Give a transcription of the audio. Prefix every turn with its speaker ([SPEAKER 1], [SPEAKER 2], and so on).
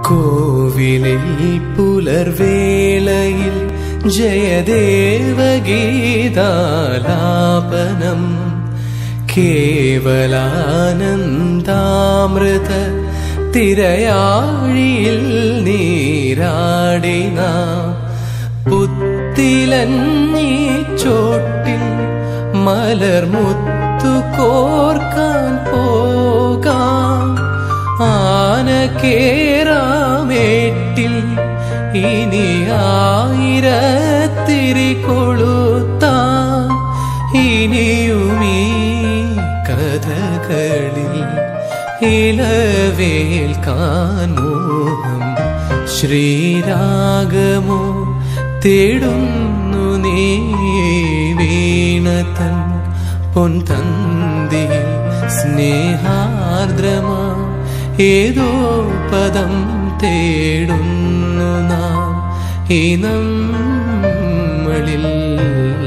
[SPEAKER 1] കോവിലിൽ പുലർവേളയിൽ ജയദേവഗീതാലാപനം കേവലാനന്ദാമൃത തിരയാഴിയിൽ നീരാടിന പുത്തിലഞ്ഞി ചോട്ടിൽ മലർമുത്തു കോർക്കാൻ പോകാം ആനക്കേറാമേട്ടിൽ ഇനി ആയിരത്തിരി കൊളുത്താം ഇനിയുമീ കഥകളിൽ ഇളവേൽക്കാൻ മോഹം ശ്രീരാഗമോ തേടുന്നു നീ വീണതൻ പൊൻതന്തിയിൽ സ്നേഹാർദ്രമാ ഏതോ പദം തേടുന്നു നാം ഈ നമ്മളിൽ